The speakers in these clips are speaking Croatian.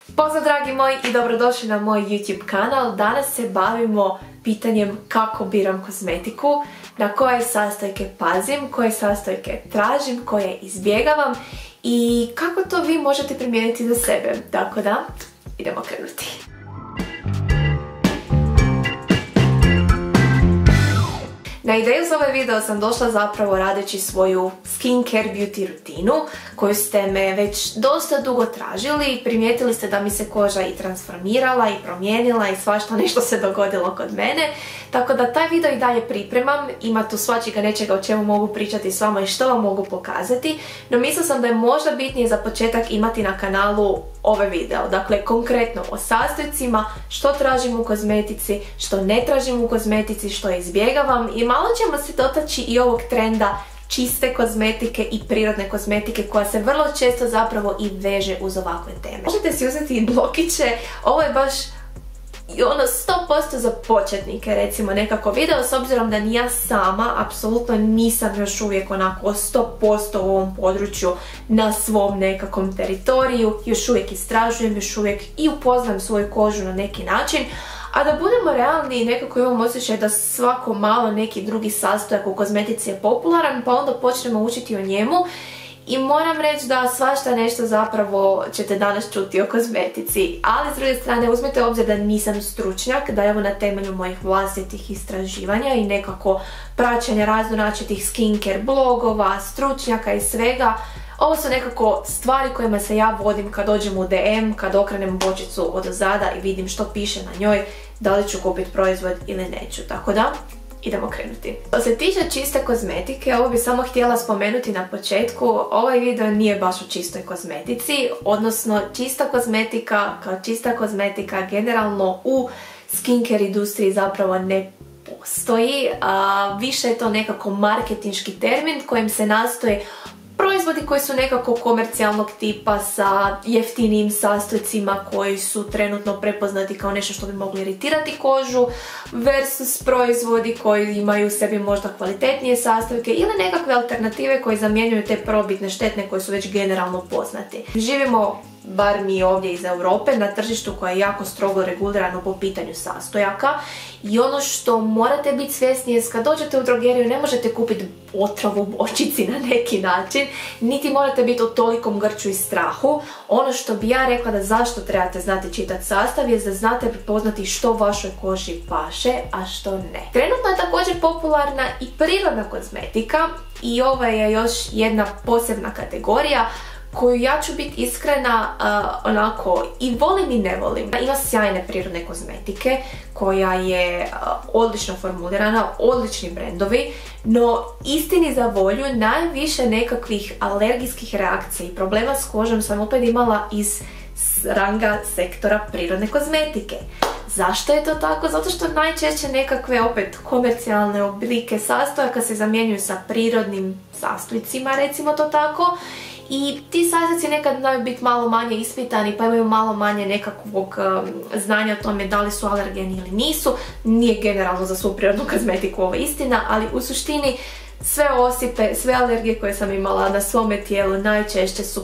Pozdrav dragi moji i dobrodošli na moj YouTube kanal. Danas se bavimo pitanjem kako biram kozmetiku, na koje sastojke pazim, koje sastojke tražim, koje izbjegavam i kako to vi možete primijeniti za sebe. Tako da, idemo krenuti. Na ideju za ovaj video sam došla zapravo radeći svoju skincare beauty rutinu koju ste me već dosta dugo tražili i primijetili ste da mi se koža i transformirala i promijenila i svašta nešto se dogodilo kod mene. Tako da taj video i dalje pripremam, ima tu svačega nečega o čemu mogu pričati s vama i što vam mogu pokazati, no mislila sam da je možda bitnije za početak imati na kanalu ovaj video. Dakle, konkretno o sastojcima, što tražim u kozmetici, što ne tražim u kozmetici, što izbjegavam i malo ćemo se dotaći i ovog trenda čiste kozmetike i prirodne kozmetike koja se vrlo često zapravo i veže uz ovakve teme. Možete si uzeti i blokiće, ovo je baš ono 100% za početnike recimo nekako video, s obzirom da ni ja sama apsolutno nisam još uvijek onako 100% u ovom području na svom nekakvom teritoriju, još uvijek istražujem, još uvijek i upoznam svoju kožu na neki način, a da budemo realni i nekako imam osjećaj da svako malo neki drugi sastojak u kozmetici je popularan, pa onda počnemo učiti o njemu. I moram reći da svašta nešto zapravo ćete danas čuti o kozmetici, ali s druge strane uzmite u obzir da nisam stručnjak, da je ovo na temelju mojih vlastitih istraživanja i nekako praćenja raznoraznih skincare blogova, stručnjaka i svega. Ovo su nekako stvari kojima se ja vodim kad dođem u DM, kad okrenem bočicu odozada i vidim što piše na njoj, da li ću kupiti proizvod ili neću, tako da idemo krenuti. Što se tiče čiste kozmetike, ovo bi samo htjela spomenuti na početku, ovaj video nije baš o čistoj kozmetici, odnosno čista kozmetika kao čista kozmetika generalno u skincare industriji zapravo ne postoji, više je to nekako marketinški termin kojim se nastoji proizvodi koji su nekako komercijalnog tipa sa jeftinijim sastojcima koji su trenutno prepoznati kao nešto što bi mogli iritirati kožu versus proizvodi koji imaju u sebi možda kvalitetnije sastojke ili nekakve alternative koje zamjenjuju te prvobitne štetne koje su već generalno poznati. Živimo, bar mi ovdje iz Europe, na tržištu koje je jako strogo regulirano po pitanju sastojaka i ono što morate biti svjesni je kad dođete u drogeriju ne možete kupiti otrov u bočici na neki način, niti morate biti u tolikom grču i strahu. Ono što bi ja rekla da zašto trebate znati čitati sastav je da znate prepoznati što vašoj koži paše, a što ne. Trenutno je također popularna i prirodna kozmetika i ovo je još jedna posebna kategorija koju ja ću biti iskrena onako i volim i ne volim. Ima sjajne prirodne kozmetike koja je odlično formulirana, odlični brendovi, no istini za volju najviše nekakvih alergijskih reakcija i problema s kožom sam opet imala iz ranga sektora prirodne kozmetike. Zašto je to tako? Zato što najčešće nekakve opet komercijalne oblike sastojaka se zamjenjuju sa prirodnim sastojcima, recimo to tako. I ti sastojci nekad znaju biti malo manje ispitani pa imaju malo manje nekakvog znanja o tome da li su alergeni ili nisu. Nije generalno za svu prirodnu kozmetiku ovo istina, ali u suštini sve osipe, sve alergije koje sam imala na svome tijelu najčešće su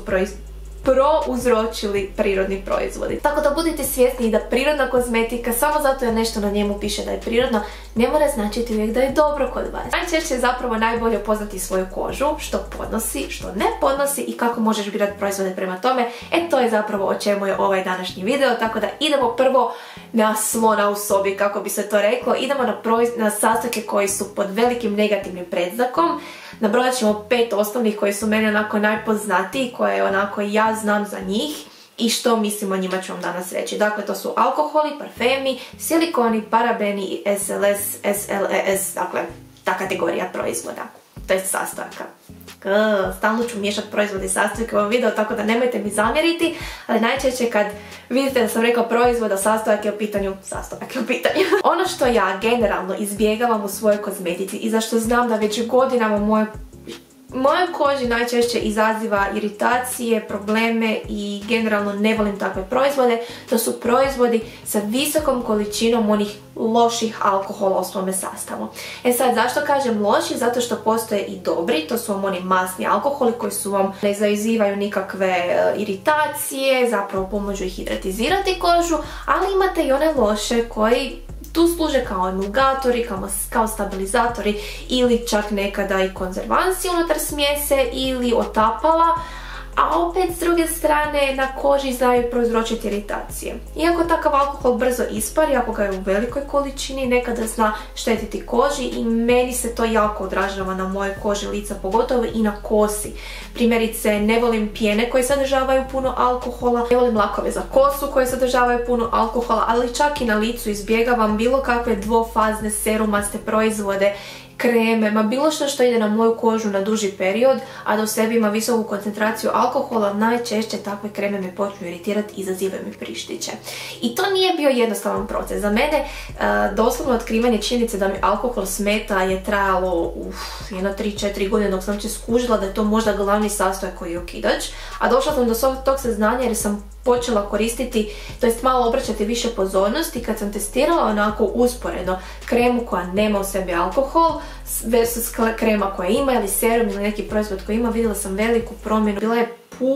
prouzročili prirodni proizvodi. Tako da budite svjesni da prirodna kozmetika, samo zato jer nešto na njemu piše da je prirodno, ne mora značiti uvijek da je dobro kod vas. Najčešće je zapravo najbolje upoznati svoju kožu, što podnosi, što ne podnosi i kako možeš birati proizvode prema tome. To je zapravo o čemu je ovaj današnji video, tako da idemo prvo na slona u sobi, kako bi se to reklo. Idemo na sastojke koji su pod velikim negativnim predznakom. Nabrojat ćemo 5 osnovnih koji su meni onako najpoznatiji, koje onako ja znam za njih i što mislim o njima ću vam danas reći. Dakle, to su alkoholi, parfemi, silikoni, parabeni i SLES, dakle, ta kategorija proizvoda, to je sastojaka. Stalno ću miješati proizvode i sastojke u ovom videu, tako da nemojte mi zamjeriti, ali najčešće kad vidite da sam rekla proizvoda, sastojak je u pitanju, sastojak je u pitanju. Ono što ja generalno izbjegavam u svojoj kozmetici i zašto znam da već godinama moje Mojoj koži najčešće izaziva iritacije, probleme i generalno ne volim takve proizvode. To su proizvodi sa visokom količinom onih loših alkohola u svome sastavu. E sad, zašto kažem loši? Zato što postoje i dobri, to su vam oni masni alkoholi koji su vam ne izazivaju nikakve iritacije, zapravo pomožu ih hidratizirati kožu, ali imate i one loše koji tu služe kao emulgatori, kao stabilizatori ili čak nekada i konzervansi unutar smjese ili otapala, a opet s druge strane na koži znaju prouzročiti iritacije. Iako takav alkohol brzo ispari, ako ga je u velikoj količini, nekada zna štetiti koži i meni se to jako odražava na mojoj koži lica, pogotovo i na kosi. Primjerice, ne volim pjene koje sadržavaju puno alkohola, ne volim lakove za kosu koje sadržavaju puno alkohola, ali čak i na licu izbjegavam bilo kakve dvofazne serumaste proizvode, kreme, bilo što ide na moju kožu na duži period, a da u sebi ima visoku koncentraciju alkohola, najčešće takve kreme me počnu iritirati i izazivaju mi prištiće. I to nije bio jednostavan proces. Za mene doslovno otkrivanje činjenice da mi alkohol smeta je trajalo 3-4 godine dok sam skužila da je to možda glavni sastojak koji je okidač, a došla sam do tog saznanja jer sam počela koristiti, to jest malo obraćati više pozornosti kad sam testirala onako usporedno kremu koja nema u sebi alkohol versus krema koja ima ili serum ili neki proizvod koji ima. Vidjela sam veliku promjenu, bila je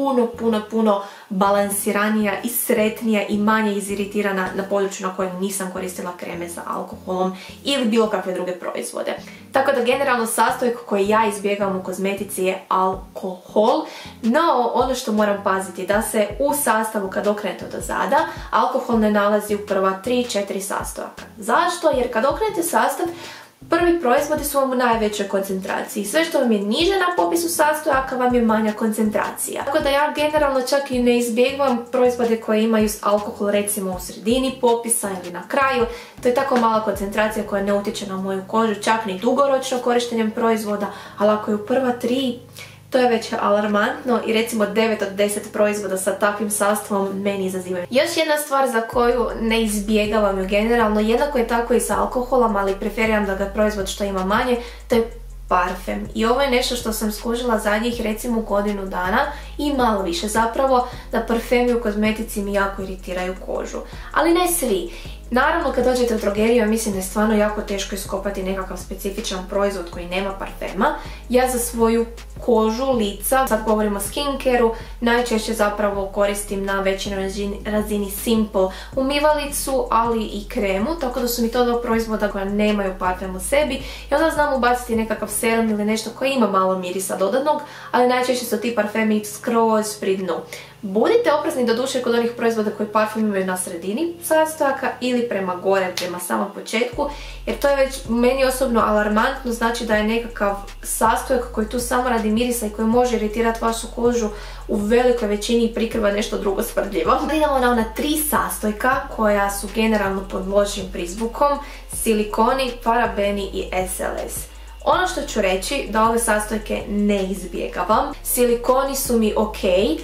puno balansiranija i sretnija i manje iziritirana na području na kojem nisam koristila kreme sa alkoholom ili bilo kakve druge proizvode. Tako da generalno sastojak koji ja izbjegavam u kozmetici je alkohol, no ono što moram paziti da se u sastavu kad okrenete do zada alkohol ne nalazi u prva 3-4 sastojaka. Zašto? Jer kad okrenete sastav, prvi proizvodi su vam u najvećoj koncentraciji. Sve što vam je niže na popisu sastojaka vam je manja koncentracija. Tako da ja generalno čak i ne izbjegavam proizvode koje imaju alkohol recimo u sredini popisa ili na kraju. To je tako mala koncentracija koja ne utječe na moju kožu, čak ni dugoročno korištenjem proizvoda, ali ako je u prva 3, to je već alarmantno i recimo 9 od 10 proizvoda sa takvim sastavom meni izazivaju. Još jedna stvar za koju ne izbjegavam ju generalno, jednako je tako i sa alkoholom, ali preferiram da ga proizvod što ima manje, to je parfem. I ovo je nešto što sam skužila zadnjih recimo godinu dana i malo više zapravo, da parfemi u kozmetici mi jako iritiraju kožu. Ali ne svi. Naravno, kad dođete u drogeriju, ja mislim da je stvarno jako teško iskopati nekakav specifičan proizvod koji nema parfema. Ja za svoju kožu, lica, sad govorimo o skincareu, najčešće zapravo koristim na većoj razini Simple umivalicu, ali i kremu, tako da su mi to dva proizvoda koja nemaju parfem u sebi i onda znam ubaciti nekakav serum ili nešto koji ima malo mirisa dodatnog, ali najčešće su ti parfemi skroz pri dnu. Budite oprezni doduše kod onih proizvoda koji parfem imaju na sredini sastojaka ili prema gore, prema samom početku, jer to je već meni osobno alarmantno, znači da je nekakav sastojak koji tu samo radi mirisa i koji može iritirati vašu kožu u velikoj većini i prikriva nešto drugo smrdljivo. Idemo na ona 3 sastojka koja su generalno pod lošim prizvukom: silikoni, parabeni i SLS. Ono što ću reći da ove sastojke ne izbjegavam. Silikoni su mi ok,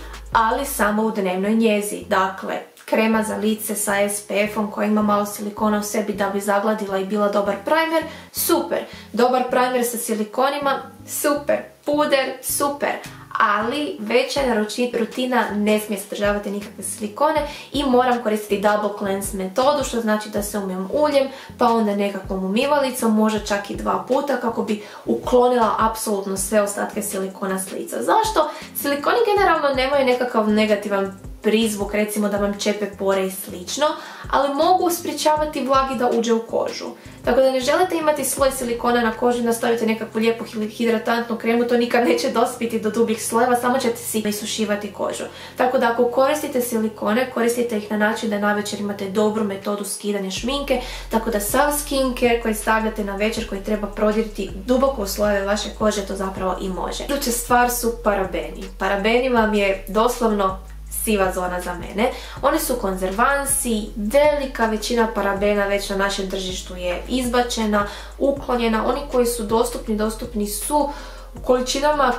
ali samo u dnevnoj njezi. Dakle, krema za lice sa SPF-om koja ima malo silikona u sebi da bi zagladila i bila dobar primer, super. Dobar primer sa silikonima, super. Puder, super. Ali večernja rutina ne smije sadržavati nikakve silikone i moram koristiti double cleanse metodu, što znači da se umijem uljem, pa onda nekakvom umivalicom, možda čak i 2 puta kako bi uklonila apsolutno sve ostatke silikona s lica. Zašto? Silikoni generalno nemaju nekakav negativan prizvuk, recimo da vam čepe pore i slično, ali mogu sprječavati vlagi da uđe u kožu. Tako da ne želite imati sloj silikona na koži, nastavite nekakvu lijepu hidratantnu kremu, to nikad neće dospiti do dubljih slojeva, samo ćete si isušivati kožu. Tako da ako koristite silikone, koristite ih na način da navečer imate dobru metodu skidanja šminke, tako da sav skincare koji stavljate na večer, koji treba prodiriti duboko u slojeve vaše kože, to zapravo i može. Iduća stvar su parabeni. Parabeni vam je doslovno siva zona za mene. Oni su konzervansi, velika većina parabena već na našem tržištu je izbačena, uklonjena. Oni koji su dostupni su u količinama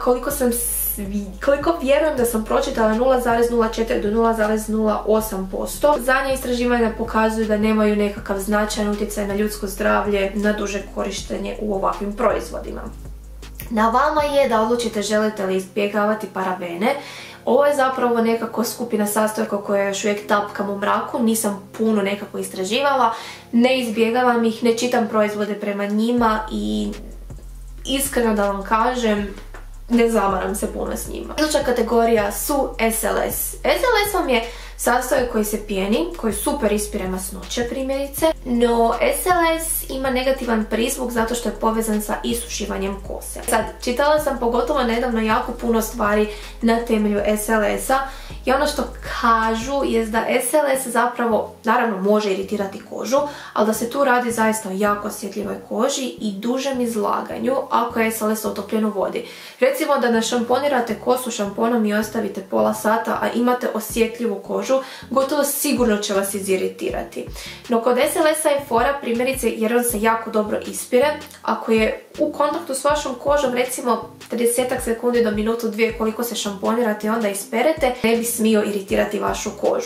koliko vjerujem da sam pročitala 0,04 do 0,08%. Zadnja istraživanja pokazuju da nemaju nekakav značajan utjecaj na ljudsko zdravlje na duže korištenje u ovakvim proizvodima. Na vama je da odlučite želite li izbjegavati parabene. Ovo je zapravo nekako skupina sastojaka koje još uvijek tapkam u mraku, nisam puno nekako istraživala, ne izbjegavam ih, ne čitam proizvode prema njima i iskreno da vam kažem, ne zamaram se puno s njima. Iduća kategorija su SLS. SLS vam je sastojak koji se pjeni, koji super ispire masnoće primjerice, no SLS ima negativan prizvuk zato što je povezan sa isušivanjem kose. Sad, čitala sam pogotovo nedavno jako puno stvari na temelju SLS-a i ono što kažu je da SLS zapravo, naravno, može iritirati kožu, ali da se tu radi zaista o jako osjetljivoj koži i dužem izlaganju ako je SLS utopljen u vodi. Recimo da našamponirate kosu šamponom i ostavite pola sata, a imate osjetljivu kožu, gotovo sigurno će vas iziritirati. No kod SLS-a je fora primjerice jer on se jako dobro ispire. Ako je u kontaktu s vašom kožom recimo 30 sekundi do minutu 2 koliko se šamponirate i onda isperete, ne bi smio iritirati vašu kožu.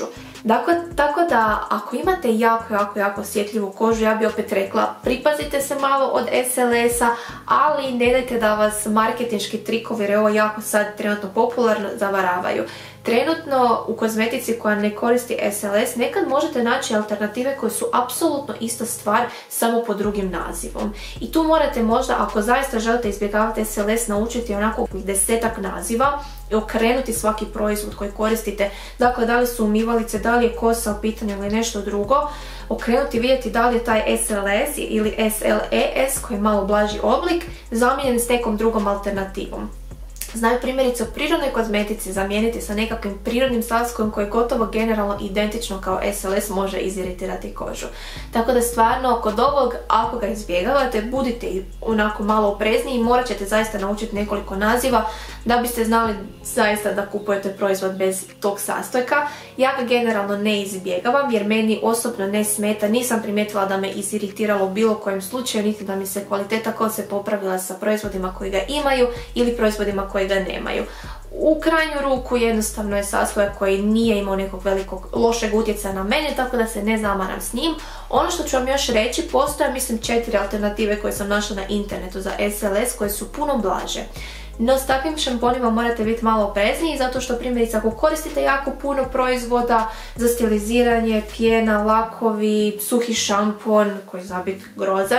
Tako da ako imate jako osjetljivu kožu, ja bi opet rekla pripazite se malo od SLS-a, ali ne dajte da vas marketinški trikovi, jer je ovo jako sad trenutno popularno, zavaravaju. Trenutno u kozmetici koja ne koristi SLS nekad možete naći alternative koje su apsolutno ista stvar, samo pod drugim nazivom. I tu morate možda, ako zaista želite izbjegavati SLS, naučiti onako 10-ak naziva i okrenuti svaki proizvod koji koristite. Dakle, da li su umivalice, da li je kosa u pitanju ili nešto drugo. Okrenuti, vidjeti da li je taj SLS ili SLES koji je malo blaži oblik zamijenjen s nekom drugom alternativom. Znaju primjerice u prirodnoj kozmetici zamijeniti sa nekakvim prirodnim sastojkom koji je gotovo generalno identično kao SLS, može iziritirati kožu. Tako da stvarno kod ovog, ako ga izbjegavate, budite onako malo oprezniji i morat ćete zaista naučiti nekoliko naziva da biste znali zaista da kupujete proizvod bez tog sastojka. Ja ga generalno ne izbjegavam jer meni osobno ne smeta, nisam primijetila da me iziritiralo u bilo kojem slučaju, niti da mi se kvaliteta kose popravila sa proizvodima koji ga imaju ili proizvodima koji ga nemaju. U krajnju ruku jednostavno je sastojak koji nije imao nekog velikog lošeg utjecaja na mene, tako da se ne zamaram s njim. Ono što ću vam još reći, postoje mislim 4 alternative koje sam našla na internetu za SLS koje su puno blaže. No s takvim šamponima morate biti malo oprezniji zato što primjerice ako koristite jako puno proizvoda za stiliziranje, pjena, lakovi, suhi šampon koji zna biti grozan,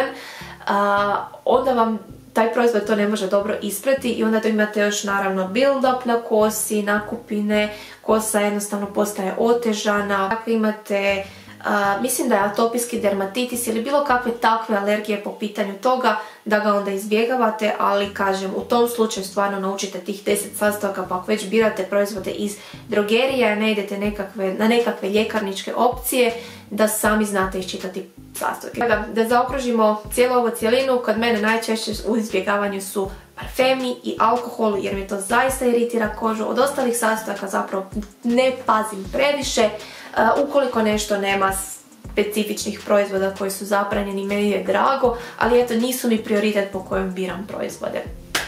onda vam taj proizvod to ne može dobro isprati i onda to imate još naravno build-up na kosi, nakupine, kosa jednostavno postaje otežana. Ako imate, mislim da je atopijski dermatitis ili bilo kakve takve alergije po pitanju toga, da ga onda izbjegavate, ali kažem, u tom slučaju stvarno naučite tih 10 sastojaka, pa ako već birate proizvode iz drogerija, ne idete na nekakve ljekarničke opcije, da sami znate iščitati sastojke. Da zaokružimo cijelu ovu cjelinu, kod mene najčešće u izbjegavanju su parfemi i alkohol, jer mi to zaista iritira kožu. Od ostalih sastojaka zapravo ne pazim previše. Ukoliko nešto nema specifičnih proizvoda koji su zabranjeni, meni je drago, ali eto, nisu mi prioritet po kojem biram proizvode.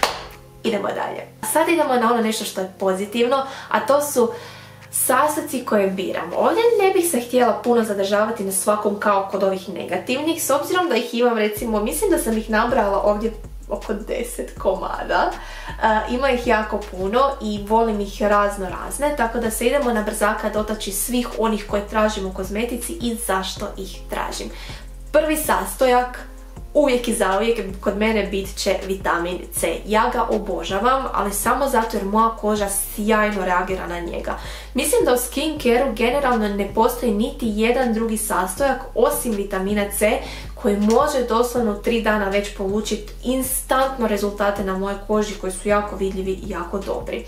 Idemo dalje. Sad idemo na ono nešto što je pozitivno, a to su sastojci koje biram. Ovdje ne bih se htjela puno zadržavati na svakom kao kod ovih negativnih, s obzirom da ih imam recimo, mislim da sam ih nabrala ovdje oko 10 komada. Ima ih jako puno i volim ih razne, tako da se idemo na brzaka dotaći svih onih koje tražim u kozmetici i zašto ih tražim. Prvi sastojak, uvijek i zauvijek kod mene bit će vitamin C. Ja ga obožavam, ali samo zato jer moja koža sjajno reagira na njega. Mislim da u skincare-u generalno ne postoji niti jedan drugi sastojak osim vitamina C koji može doslovno u 3 dana već polučiti instantno rezultate na mojoj koži koji su jako vidljivi i jako dobri.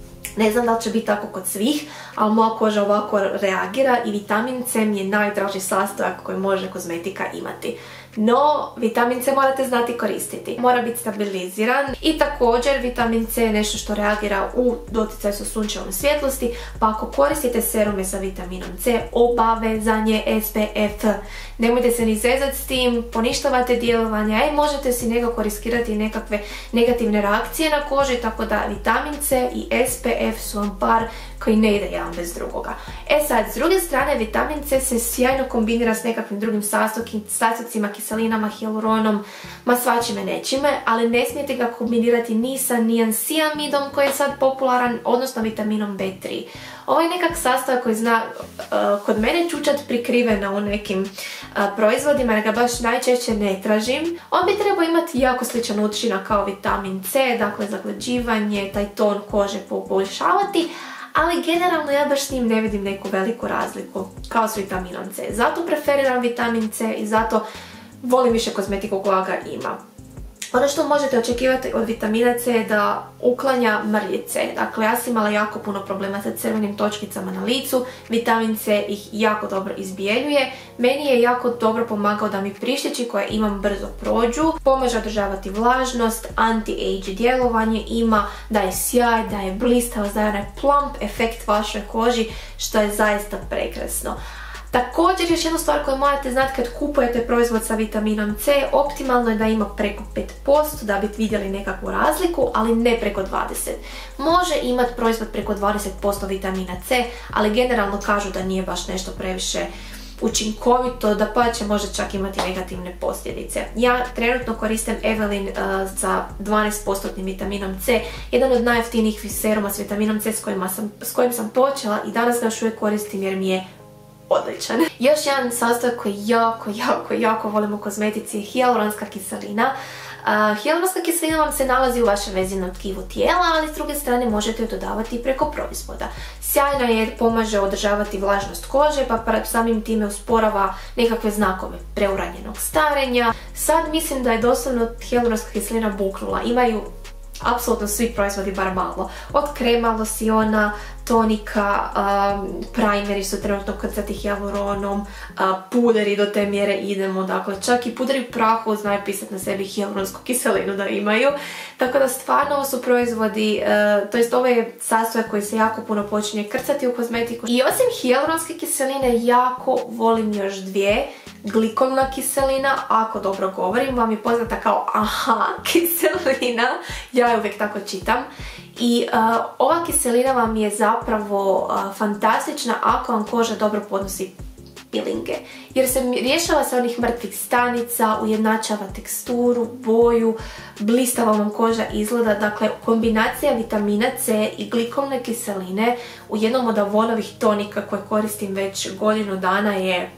Ne znam da li će biti tako kod svih, ali moja koža ovako reagira i vitamin C mi je najdraži sastojak koji može kozmetika imati. No, vitamin C morate znati koristiti. Mora biti stabiliziran i također vitamin C je nešto što reagira u doticaju sa sunčevom svjetlosti, pa ako koristite serume sa vitaminom C, obavezan je SPF. Nemojte se ni zezati s tim, poništavate djelovanje, a možete si nekako riskirati nekakve negativne reakcije na koži, tako da vitamin C i SPF su vam par koji ne ide jedan bez drugoga. E sad, s druge strane, vitamin C se sjajno kombinira s nekakvim drugim sastojcima, kiselinama, hijaluronom, ma svačime nečime, ali ne smijete ga kombinirati ni sa niacinamidom koji je sad popularan, odnosno vitaminom B3. Ovo je nekak sastojak koji zna kod mene čučat prikrivena u nekim proizvodima jer ga baš najčešće ne tražim. On bi trebao imati jako sličan učinak kao vitamin C, dakle zaglađivanje, taj ton kože poboljšavati, ali generalno ja baš s njim ne vidim neku veliku razliku kao s vitaminom C. Zato preferiram vitamin C i zato volim više kozmetiku koja ga ima. Ono što možete očekivati od vitamina C je da uklanja mrljice. Dakle, ja sam imala jako puno problema sa crvenim točkicama na licu, vitamin C ih jako dobro izbjeljuje. Meni je jako dobro pomagao da mi prištići koje imam brzo prođu, pomaže održavati vlažnost, anti-age djelovanje ima, daje sjaj, daje blistavost, daje onaj plump efekt vašoj koži, što je zaista prekrasno. Također, još jedna stvar koju morate znati kad kupujete proizvod sa vitaminom C, optimalno je da ima preko 5% da bi vidjeli nekakvu razliku, ali ne preko 20%. Može imati proizvod preko 20% vitamina C, ali generalno kažu da nije baš nešto previše učinkovito, da pače može čak imati negativne posljedice. Ja trenutno koristim Evelyn sa 12% vitaminom C, jedan od najjeftinijih seruma s vitaminom C s kojim sam počela i danas ga još uvijek koristim jer mi je odličan. Još jedan sastojak koji jako volim u kozmetici je hijaluronska kiselina. Hijaluronska kiselina vam se nalazi u vašem vezivnom tkivu tijela, ali s druge strane možete ju dodavati i preko proizvoda. Sjajna je jer pomaže održavati vlažnost kože, pa samim time usporava nekakve znakove preuranjenog starenja. Sad mislim da je doslovno hijaluronska kiselina buknula. Imaju apsolutno svi proizvodi bar malo. Od krema, losiona, tonika, primeri su trenutno krcati hijaluronom, puderi do te mjere idemo, dakle čak i puderi u prahu znaju pisati na sebi hijaluronsku kiselinu da imaju. Tako da stvarno ovo su proizvodi, to jest ovo je sastojak koji se jako puno počinje krcati u kozmetiku. I osim hijaluronske kiseline jako volim još dvije. Glikolna kiselina, ako dobro govorim, vam je poznata kao AHA kiselina, ja je uvijek tako čitam. I ova kiselina vam je zapravo fantastična ako vam koža dobro podnosi pilinge. Jer se rješava sa onih mrtvih stanica, ujednačava teksturu, boju, blistava vam koža izgleda. Dakle, kombinacija vitamina C i glikolne kiseline u jednom od Avonovih tonika koje koristim već godinu dana je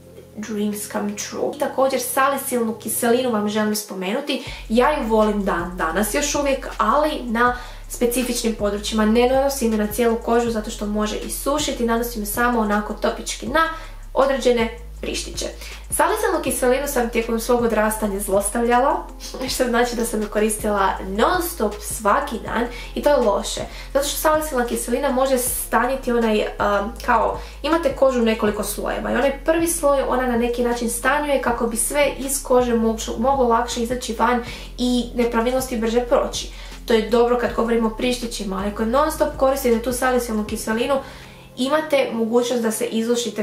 dreams come true. Također salicilnu kiselinu vam želim spomenuti. Ja ju volim danas još uvijek, ali na specifičnim područjima. Ne nanosim je na cijelu kožu zato što može isušiti, nanosim je samo onako topički na određene prištiće. Salicilnu kiselinu sam tijekom svog odrastanja zlostavljala, što znači da sam ju koristila non stop svaki dan i to je loše. Zato što salicilna kiselina može stanjiti onaj, kao imate kožu u nekoliko slojeva i onaj prvi sloj ona na neki način stanjuje kako bi sve iz kože moglo lakše izaći van i nepravilnosti brže proći. To je dobro kad govorimo o prištićima, ali ako non stop koristite tu salicilnu kiselinu imate mogućnost da se izlušite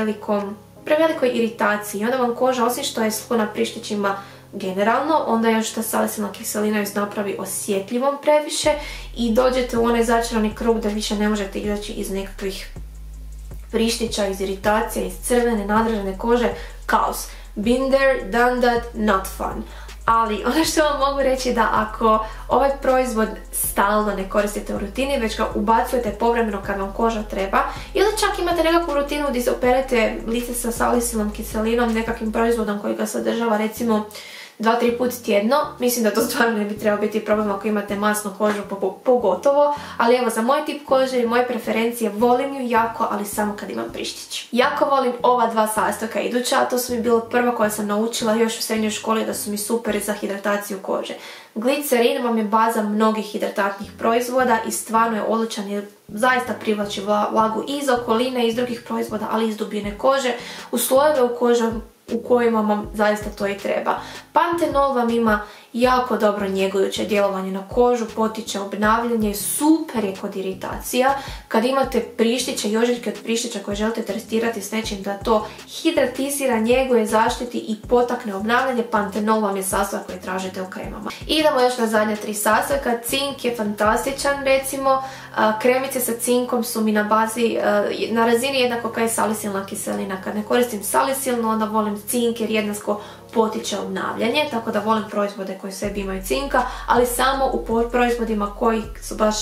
prevelikoj iritaciji i onda vam koža, osim što je sklona prištićima generalno, onda još ta salicilna kiselina ju napravi osjetljivom previše i dođete u onaj začarani krug da više ne možete izaći iz nekakvih prištića, iz iritacija, iz crvene, nadražene kože, kaos. Been there, done that, not fun. Ali ono što vam mogu reći je da ako ovaj proizvod stalno ne koristite u rutini, već ga ubacujete povremeno kad vam koža treba, ili čak imate nekakvu rutinu gdje se operete lice sa salicilnom kiselinom, nekakvim proizvodom koji ga sadržava recimo 2-3 put tjedno, mislim da to stvarno ne bi trebao biti problem ako imate masnu kožu pogotovo, ali evo za moj tip kože i moje preferencije volim ju jako, ali samo kad imam prištić. Jako volim ova dva sastojka iduća, a to su mi bilo prvo koje sam naučila još u srednjoj školi da su mi super za hidrataciju kože. Glicerin vam je baza mnogih hidratantnih proizvoda i stvarno je odličan jer zaista privlači vlagu iz okoline, iz drugih proizvoda, ali i iz dubine kože, u slojeve u koži u kojima vam zaista to i treba. Pantenol vam ima jako dobro njegujuće djelovanje na kožu, potiče obnavljanje, super je kod iritacija. Kad imate prištiće i ožiljke od prištića koje želite testirati s nečim da to hidratizira, njeguje, zaštiti i potakne obnavljanje, pantenol vam je sastojak koji tražite u kremama. Idemo još na zadnja 3 sastojka. Cink je fantastičan recimo, Kremice sa cinkom su mi na bazi, na razini jednako kao i salisilna kiselina. Kad ne koristim salisilnu, onda volim cink jer jednako potiče obnavljanje, tako da volim proizvode koji sebi imaju cinka, ali samo u proizvodima koji su baš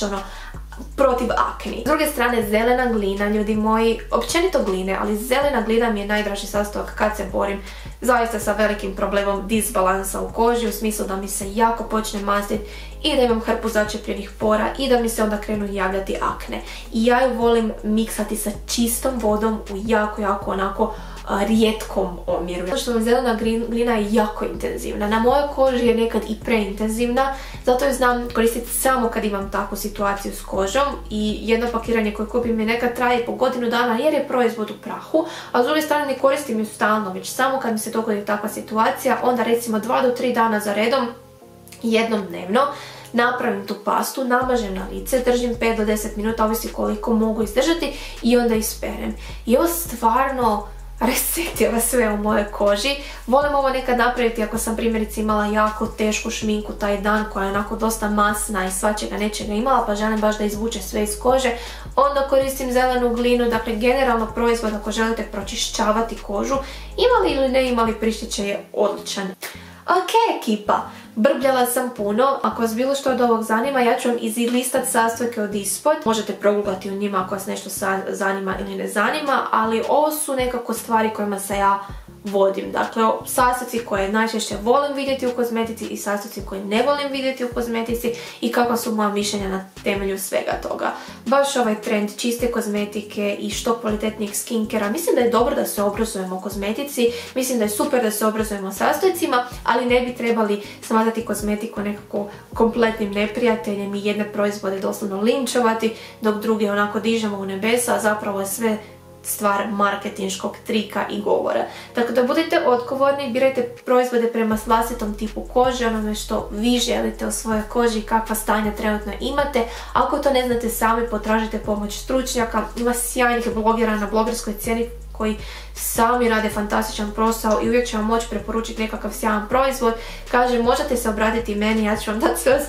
protiv akni. S druge strane, zelena glina, ljudi moji, općenito gline, ali zelena glina mi je najdraži sastojak kad se borim zaista sa velikim problemom disbalansa u koži, u smislu da mi se jako počne mastiti i da imam hrpu začepljenih pora i da mi se onda krenu javljati akne. I ja ju volim miksati sa čistom vodom u jako onako rijetkom omjeru. Zato što zelena glina je jako intenzivna. Na mojoj koži je nekad i preintenzivna, zato ju znam koristiti samo kad imam takvu situaciju s kožom i jedno pakiranje koje kupim mi nekad traje po godinu dana jer je proizvod u prahu, a s druge strane ne koristim ju stalno, već samo kad mi se dogodi takva situacija, onda recimo 2 do 3 dana za redom, jednom dnevno, napravim tu pastu, namažem na lice, držim 5 do 10 minuta, ovisi koliko mogu izdržati i onda isperem. I ovo stvarno resetira sve u mojoj koži. Volim ovo nekad napraviti ako sam primjerice imala jako tešku šminku taj dan koja je onako dosta masna i svačega nečega imala, pa želim baš da izvuče sve iz kože. Onda koristim zelenu glinu, dakle generalno proizvod ako želite pročišćavati kožu, imali ili ne imali prištiće je odličan. Ok ekipa, brbljala sam puno, ako vas bilo što od ovog zanima ja ću vam izlistati sastojke od ispod, možete progooglati u njima ako vas nešto zanima ili ne zanima, ali ovo su nekako stvari kojima se ja vodim. Dakle, sastojci koje najčešće volim vidjeti u kozmetici i sastojci koje ne volim vidjeti u kozmetici i kakva su moja mišljenja na temelju svega toga. Baš ovaj trend čiste kozmetike i što kvalitetnijeg skinkera. Mislim da je dobro da se obrazujemo o kozmetici, mislim da je super da se obrazujemo o sastojcima, ali ne bi trebali smatrati kozmetiku nekako kompletnim neprijateljem i jedne proizvode doslovno linčovati, dok druge onako dižemo u nebesa, a zapravo je sve stvar marketinškog trika i govora. Tako da budite odgovorni, birajte proizvode prema vlastitom tipu kože, onome što vi želite u svojoj koži i kakva stanja trenutno imate. Ako to ne znate sami, potražite pomoć stručnjaka. Ima sjajnih blogera na blogerskoj cijeni koji sami rade fantastičan posao i uvijek će vam moći preporučiti nekakav sjajan proizvod. Kaže, možete se obratiti meni, ja ću vam dati sve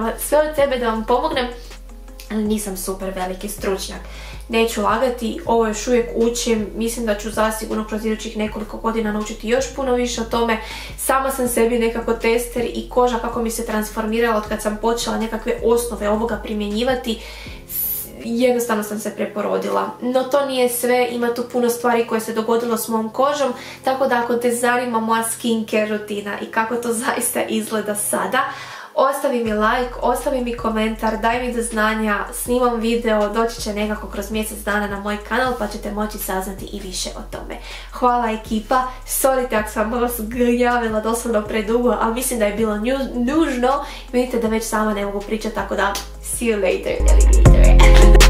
od sebe da vam pomognem, ali nisam super veliki stručnjak. Neću lagati, ovo još uvijek učim, mislim da ću zasigurno kroz idućih nekoliko godina naučiti još puno više o tome. Sama sam sebi nekako tester i koža kako mi se transformirala od kad sam počela nekakve osnove ovoga primjenjivati. Jednostavno sam se preporodila. No to nije sve, ima tu puno stvari koje se dogodilo s mojom kožom, tako da ako te zanima moja skincare rutina i kako to zaista izgleda sada, ostavi mi like, ostavi mi komentar, daj mi do znanja, snimam video, doći će nekako kroz mjesec dana na moj kanal pa ćete moći saznati i više o tome. Hvala ekipa, sorry ako sam vas gnjavila doslovno predugo, ali mislim da je bilo nužno. Vidite da već sama ne mogu pričati, tako da see you later, alligator.